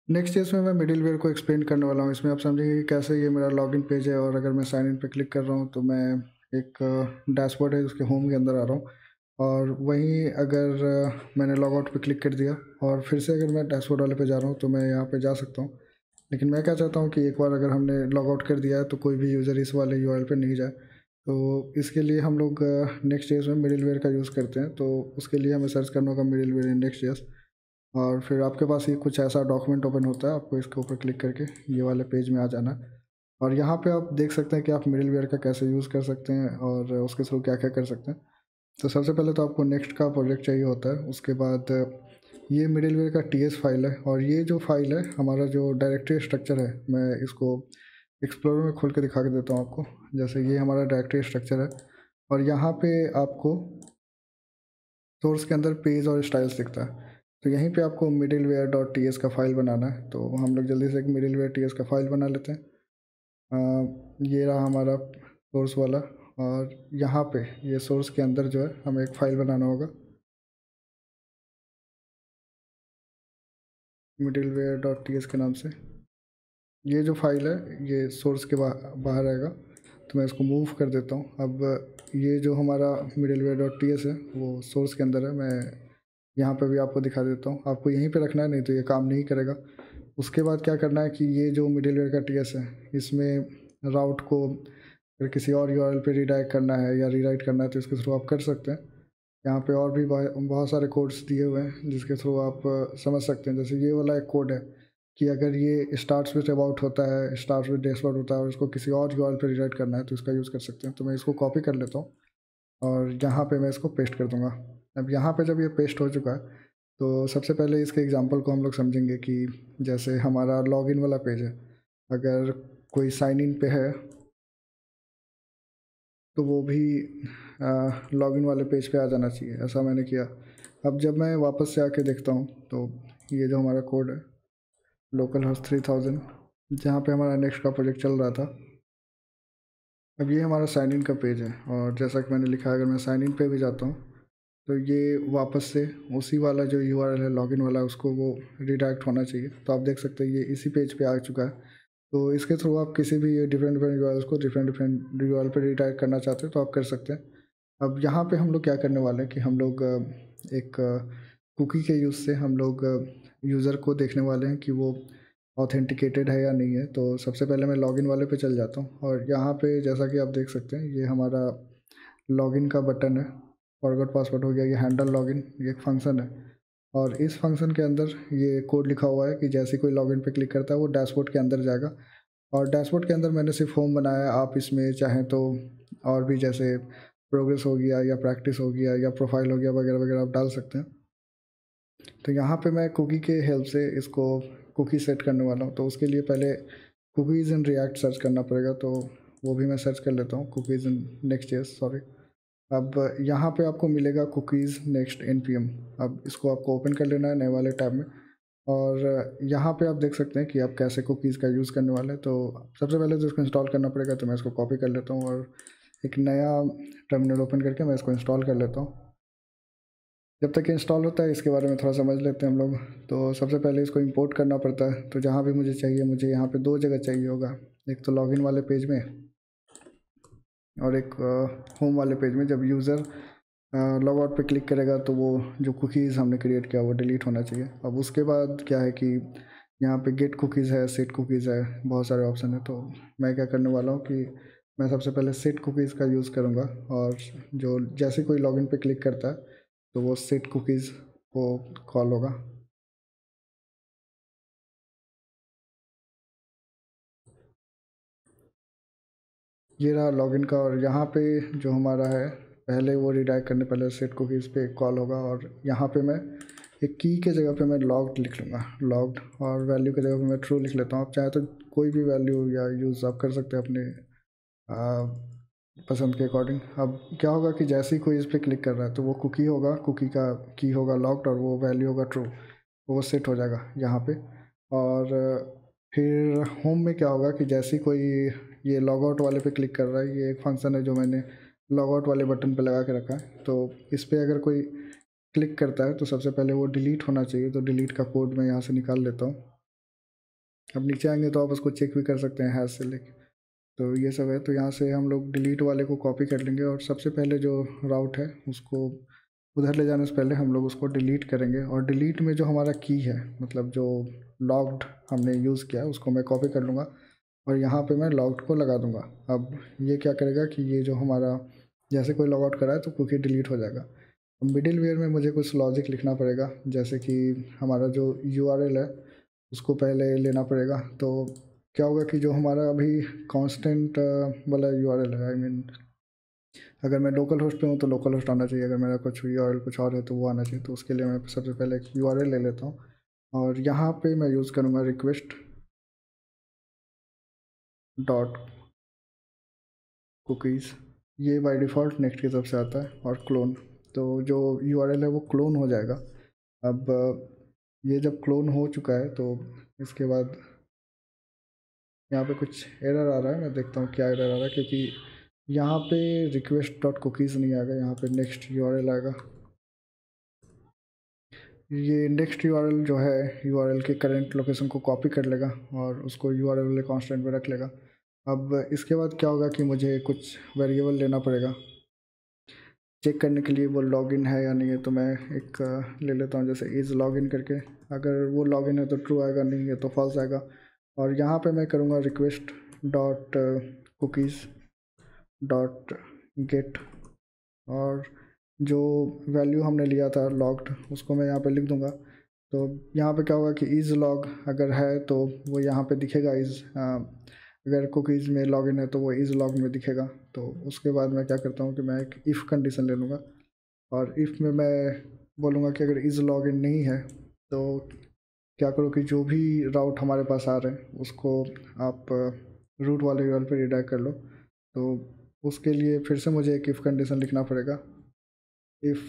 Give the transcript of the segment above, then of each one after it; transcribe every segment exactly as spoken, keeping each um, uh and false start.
Next इसमें मैं middleware को एक्सप्लेन करने वाला हूँ। इसमें आप समझेंगे कि कैसे ये मेरा लॉगिन पेज है और अगर मैं साइन इन पे क्लिक कर रहा हूँ तो मैं एक डैशबोर्ड है उसके होम के अंदर आ रहा हूँ। और वहीं अगर अ, मैंने लॉग आउट पे क्लिक कर दिया और फिर से अगर मैं डैशबोर्ड वाले पे जा रहा हूँ तो मैं यहाँ पे जा सकता हूँ। लेकिन मैं क्या चाहता हूँ कि एक बार अगर हमने लॉग आउट कर दिया है तो कोई भी यूज़र इस वाले यूआरएल पे नहीं जाए। तो इसके लिए हम लोग नेक्स्ट जेएस में मिडिलवेयर का यूज़ करते हैं। तो उसके लिए हमें सर्च करना होगा मिडिलवेयर इन नेक्स्ट जेएस और फिर आपके पास ये कुछ ऐसा डॉक्यूमेंट ओपन होता है। आपको इसके ऊपर क्लिक करके ये वाले पेज में आ जाना है और यहाँ पे आप देख सकते हैं कि आप मिडिलवेयर का कैसे यूज़ कर सकते हैं और उसके थ्रू क्या क्या कर सकते हैं। तो सबसे पहले तो आपको नेक्स्ट का प्रोजेक्ट चाहिए होता है। उसके बाद ये मिडिलवेयर का टीएस फाइल है और ये जो फाइल है हमारा जो डायरेक्टरी स्ट्रक्चर है, मैं इसको एक्सप्लोरर में खोल के दिखा के देता हूँ आपको। जैसे ये हमारा डायरेक्टरी स्ट्रक्चर है और यहाँ पे आपको सोर्स के अंदर पेज और स्टाइल्स दिखता है। तो यहीं पे आपको मिडिलवेयर डॉट टी एस का फाइल बनाना है। तो हम लोग जल्दी से एक मिडिलवेयर टी एस का फाइल बना लेते हैं। आ, ये रहा हमारा सोर्स वाला और यहाँ पे ये सोर्स के अंदर जो है हमें एक फ़ाइल बनाना होगा मिडिलवेयर डॉट टी एस के नाम से। ये जो फाइल है ये सोर्स के बा, बाहर आएगा। तो मैं इसको मूव कर देता हूँ। अब ये जो हमारा मिडिलवेयर डॉट टी एस है वो सोर्स के अंदर है। मैं यहाँ पे भी आपको दिखा देता हूँ। आपको यहीं पे रखना है, नहीं तो ये काम नहीं करेगा। उसके बाद क्या करना है कि ये जो मिडिलवेयर का टी एस है इसमें राउट को अगर किसी और यूआरएल पे रीडायरेक्ट करना है या रीराइट करना है तो इसके थ्रू आप कर सकते हैं। यहाँ पे और भी बहुत सारे कोड्स दिए हुए हैं जिसके थ्रू आप समझ सकते हैं। जैसे ये वाला एक कोड है कि अगर ये स्टार्ट्स विथ अबाउट होता है, स्टार्ट्स विथ डैशबोर्ड होता है और इसको किसी और यूआरएल पे रीराइट करना है तो इसका यूज़ कर सकते हैं। तो मैं इसको कॉपी कर लेता हूँ और यहाँ पे मैं इसको पेस्ट कर दूँगा। अब यहाँ पे जब ये पेस्ट हो चुका है तो सबसे पहले इसके एग्जांपल को हम लोग समझेंगे कि जैसे हमारा लॉगिन वाला पेज है, अगर कोई साइन इन पे है तो वो भी लॉगिन वाले पेज पे आ जाना चाहिए। ऐसा मैंने किया। अब जब मैं वापस से आके देखता हूँ तो ये जो हमारा कोड है लोकल होस्ट थ्री थाउजेंड जहाँ पे हमारा नेक्स्ट का प्रोजेक्ट चल रहा था, अब ये हमारा साइन इन का पेज है और जैसा कि मैंने लिखा है अगर मैं साइन इन पे भी जाता हूँ तो ये वापस से उसी वाला जो यूआरएल है लॉगिन वाला उसको वो रिडायरेक्ट होना चाहिए। तो आप देख सकते हैं ये इसी पेज पे आ चुका है। तो इसके थ्रू आप किसी भी डिफरेंट डिफरेंट यूआरएल्स को डिफरेंट डिफरेंट यूआरएल पे रिडायरेक्ट करना चाहते हैं तो आप कर सकते हैं। अब यहाँ पे हम लोग क्या करने वाले हैं कि हम लोग एक कुकी के यूज़ से हम लोग यूज़र को देखने वाले हैं कि वो ऑथेंटिकेटेड है या नहीं है। तो सबसे पहले मैं लॉगिन वाले पे चल जाता हूँ और यहाँ पे जैसा कि आप देख सकते हैं ये हमारा लॉगिन का बटन है। फॉरगॉट पासवर्ड हो गया, ये हैंडल लॉगिन, ये एक फंक्शन है और इस फंक्शन के अंदर ये कोड लिखा हुआ है कि जैसे कोई लॉगिन पे क्लिक करता है वो डैशबोर्ड के अंदर जाएगा। और डैशबोर्ड के अंदर मैंने सिर्फ होम बनाया है। आप इसमें चाहें तो और भी जैसे प्रोग्रेस हो गया या प्रैक्टिस हो गया या प्रोफाइल हो गया वगैरह वगैरह आप डाल सकते हैं। तो यहाँ पे मैं कुकी के हेल्प से इसको कुकी सेट करने वाला हूँ। तो उसके लिए पहले कुकीज़ इन रिएक्ट सर्च करना पड़ेगा। तो वो भी मैं सर्च कर लेता हूँ, cookies in next JS sorry. अब यहाँ पे आपको मिलेगा cookies next N P M. अब इसको आपको ओपन कर लेना है नए वाले टैब में और यहाँ पे आप देख सकते हैं कि आप कैसे कुकीज़ का यूज़ करने वाले हैं। तो सबसे पहले तो इसको इंस्टॉल करना पड़ेगा। तो मैं इसको कॉपी कर लेता हूँ और एक नया टर्मिनल ओपन करके मैं इसको इंस्टॉल कर लेता हूँ। जब तक इंस्टॉल होता है इसके बारे में थोड़ा समझ लेते हैं हम लोग। तो सबसे पहले इसको इंपोर्ट करना पड़ता है। तो जहाँ भी मुझे चाहिए, मुझे यहाँ पे दो जगह चाहिए होगा, एक तो लॉगिन वाले पेज में और एक होम वाले पेज में। जब यूज़र लॉग आउट पे क्लिक करेगा तो वो जो कुकीज़ हमने क्रिएट किया वो डिलीट होना चाहिए। अब उसके बाद क्या है कि यहाँ पे गेट कुकीज़ है, सेट कुकीज़ है, बहुत सारे ऑप्शन है। तो मैं क्या करने वाला हूँ कि मैं सबसे पहले सेट कुकीज़ का यूज़ करूँगा और जो जैसे कोई लॉगिन पे क्लिक करता है तो वो सेट कुकीज़ को कॉल होगा। ये रहा लॉगिन का और यहाँ पे जो हमारा है पहले वो रिडायरेक्ट करने पहले सेट कुकीज़ पे कॉल होगा और यहाँ पे मैं एक की के जगह पे मैं लॉग्ड लिख लूँगा, लॉग्ड, और वैल्यू की जगह पे मैं ट्रू लिख लेता हूँ। आप चाहे तो कोई भी वैल्यू या यूज़ आप कर सकते हैं अपने आ, पसंद के अकॉर्डिंग। अब क्या होगा कि जैसे ही कोई इस पर क्लिक कर रहा है तो वो कुकी होगा, कुकी का की होगा लॉग्ड और वो वैल्यू होगा ट्रू, वो सेट हो जाएगा यहाँ पे। और फिर होम में क्या होगा कि जैसे ही कोई ये लॉग आउट वाले पे क्लिक कर रहा है, ये एक फंक्शन है जो मैंने लॉग आउट वाले बटन पे लगा के रखा है। तो इस पर अगर कोई क्लिक करता है तो सबसे पहले वो डिलीट होना चाहिए। तो डिलीट का कोड मैं यहाँ से निकाल लेता हूँ। अब नीचे आएंगे तो आप उसको चेक भी कर सकते हैं हैश से लेके। तो ये सब है। तो यहाँ से हम लोग डिलीट वाले को कॉपी कर लेंगे और सबसे पहले जो राउट है उसको उधर ले जाने से पहले हम लोग उसको डिलीट करेंगे। और डिलीट में जो हमारा की है, मतलब जो लॉग्ड हमने यूज़ किया है, उसको मैं कॉपी कर लूँगा और यहाँ पे मैं लॉग्ड को लगा दूँगा। अब ये क्या करेगा कि ये जो हमारा जैसे कोई लॉग आउट करा है तो कुकी डिलीट हो जाएगा। अब मिडिल वेयर में मुझे कुछ लॉजिक लिखना पड़ेगा, जैसे कि हमारा जो यू आर एल है उसको पहले लेना पड़ेगा। तो क्या होगा कि जो हमारा अभी कांस्टेंट वाला यू आर एल है, आई मीन अगर मैं लोकल होस्ट पे हूँ तो लोकल होस्ट आना चाहिए, अगर मेरा कुछ यू आर एल कुछ और है तो वो आना चाहिए। तो उसके लिए मैं सबसे पहले एक यू आर एल ले लेता हूँ और यहाँ पे मैं यूज़ करूँगा रिक्वेस्ट डॉट कुकीज़। ये बाय डिफ़ॉल्ट नेक्स्ट की तरफ से आता है। और क्लोन, तो जो यू आर एल है वो क्लोन हो जाएगा। अब ये जब क्लोन हो चुका है तो इसके बाद यहाँ पे कुछ एरर आ रहा है, मैं देखता हूँ क्या एरर आ रहा है, क्योंकि यहाँ पे रिक्वेस्ट डॉट कुकीज़ नहीं आएगा, यहाँ पे नेक्स्ट यू आर एल आएगा। ये नेक्स्ट यू आर एल जो है यू आर एल के करंट लोकेशन को कॉपी कर लेगा और उसको यू आर एल वाले कॉन्स्टेंट में रख लेगा। अब इसके बाद क्या होगा कि मुझे कुछ वेरिएबल लेना पड़ेगा चेक करने के लिए वो लॉगिन है या नहीं है। तो मैं एक ले लेता हूँ जैसे इज़ लॉगिन करके, अगर वो लॉगिन है तो ट्रू आएगा, नहीं है तो फॉल्स आएगा। और यहाँ पे मैं करूँगा request dot cookies dot get और जो वैल्यू हमने लिया था लॉग्ड उसको मैं यहाँ पे लिख दूँगा। तो यहाँ पे क्या होगा कि इज़ लॉग अगर है तो वो यहाँ पे दिखेगा इज़, अगर कुकीज़ में लॉगिन है तो वो इज़ लॉग में दिखेगा। तो उसके बाद मैं क्या करता हूँ कि मैं एक इफ़ कंडीशन ले लूँगा और इफ़ में मैं बोलूँगा कि अगर इज़ लॉगिन नहीं है तो क्या करो कि जो भी राउट हमारे पास आ रहे हैं उसको आप रूट वाले यूआरएल पे रिडायरेक्ट कर लो। तो उसके लिए फिर से मुझे एक इफ़ कंडीशन लिखना पड़ेगा। If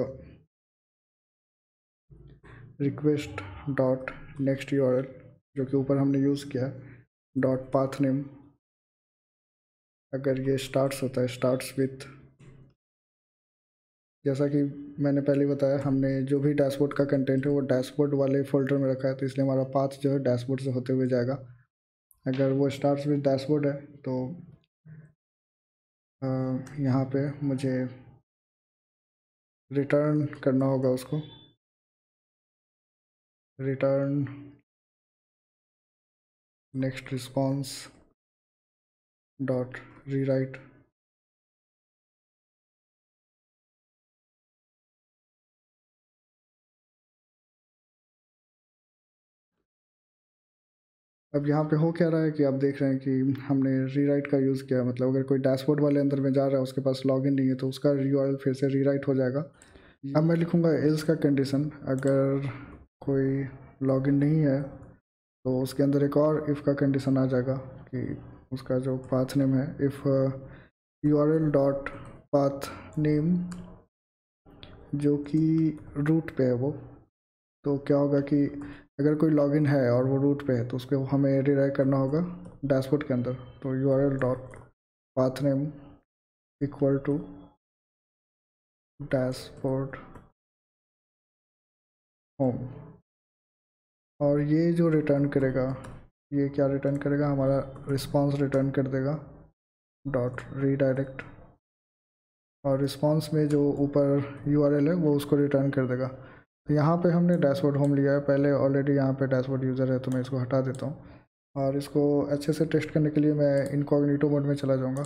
request dot next URL जो कि ऊपर हमने यूज़ किया डॉट पाथ नेम, अगर ये स्टार्ट्स होता है स्टार्ट्स विथ, जैसा कि मैंने पहले बताया हमने जो भी डैशबोर्ड का कंटेंट है वो डैशबोर्ड वाले फोल्डर में रखा है, तो इसलिए हमारा पाथ जो है डैशबोर्ड से होते हुए जाएगा। अगर वो स्टार्ट्स विथ डैशबोर्ड है तो यहाँ पे मुझे रिटर्न करना होगा उसको, return next response dot rewrite. अब यहाँ पे हो क्या रहा है कि आप देख रहे हैं कि हमने रीराइट का यूज़ किया, मतलब अगर कोई डैशबोर्ड वाले अंदर में जा रहा है उसके पास लॉगिन नहीं है तो उसका यूआरएल फिर से रीराइट हो जाएगा। अब मैं लिखूँगा एल्स का कंडीशन, अगर कोई लॉगिन नहीं है तो उसके अंदर एक और इफ़ का कंडीशन आ जाएगा कि उसका जो पाथ नेम है if U R L dot path name जो कि रूट पे है वो, तो क्या होगा कि अगर कोई लॉगिन है और वो रूट पे है तो उसको हमें रीराइट करना होगा डैशबोर्ड के अंदर। तो U R L dot path name equal to dashboard home, और ये जो रिटर्न करेगा ये क्या रिटर्न करेगा, हमारा रिस्पांस रिटर्न कर देगा डॉट रीडायरेक्ट, और रिस्पांस में जो ऊपर यूआरएल है वो उसको रिटर्न कर देगा। तो यहाँ पे हमने डैशबोर्ड होम लिया है, पहले ऑलरेडी यहाँ पे डैशबोर्ड यूज़र है तो मैं इसको हटा देता हूँ और इसको अच्छे से टेस्ट करने के लिए मैं इनकॉग्निटो मोड में चला जाऊँगा।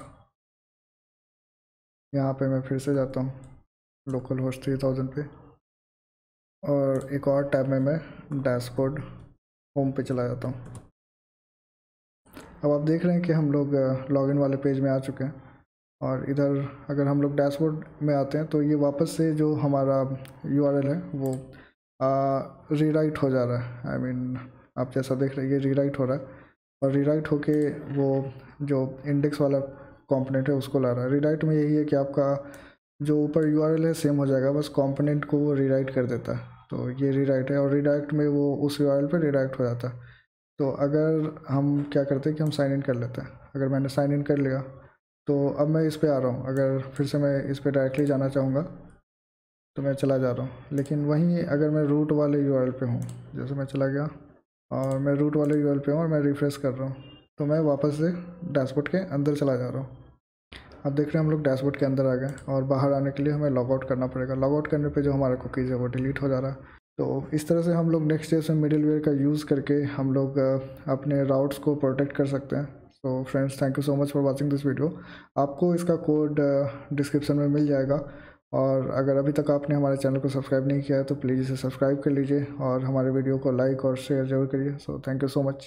यहाँ पे मैं फिर से जाता हूँ लोकल होस्ट थ्री थाउजेंड पे और एक और टैब में मैं डैशबोर्ड होम पे चला जाता हूँ। अब आप देख रहे हैं कि हम लोग लॉगिन वाले पेज में आ चुके हैं और इधर अगर हम लोग डैशबोर्ड में आते हैं तो ये वापस से जो हमारा यूआरएल है वो रीराइट हो जा रहा है। आई I मीन mean, आप जैसा देख रहे हैं ये रीराइट हो रहा है और रीराइट होके वो जो इंडेक्स वाला कंपोनेंट है उसको ला रहा है। रीराइट में यही है कि आपका जो ऊपर यूआरएल है सेम हो जाएगा, बस कंपोनेंट को वो रीराइट कर देता है। तो ये रीराइट है और रीडायरेक्ट में वो उस यूआरएल पे रीडायरेक्ट हो जाता है। तो अगर हम क्या करते हैं कि हम साइन इन कर लेते हैं, अगर मैंने साइन इन कर लिया तो अब मैं इस पे आ रहा हूँ, अगर फिर से मैं इस पे डायरेक्टली जाना चाहूँगा तो मैं चला जा रहा हूँ। लेकिन वहीं अगर मैं रूट वाले यूआरएल पे हूँ, जैसे मैं चला गया और मैं रूट वाले यूआरएल पे हूँ और मैं रिफ्रेश कर रहा हूँ, तो मैं वापस से डैशबोर्ड के अंदर चला जा रहा हूँ। अब देख रहे हैं हम लोग डैशबोर्ड के अंदर आ गए और बाहर आने के लिए हमें लॉग आउट करना पड़ेगा। लॉग आउट करने पे जो हमारा कुकीज़ है वो डिलीट हो जा रहा है। तो इस तरह से हम लोग नेक्स्ट डे से मिडिलवेयर का यूज़ करके हम लोग अपने राउट्स को प्रोटेक्ट कर सकते हैं। So friends, thank you so much for watching this video. आपको इसका कोड डिस्क्रिप्शन में मिल जाएगा, और अगर अभी तक आपने हमारे चैनल को सब्सक्राइब नहीं किया है तो प्लीज़ इसे सब्सक्राइब कर लीजिए और हमारे वीडियो को लाइक और शेयर जरूर करिए। So thank you so much.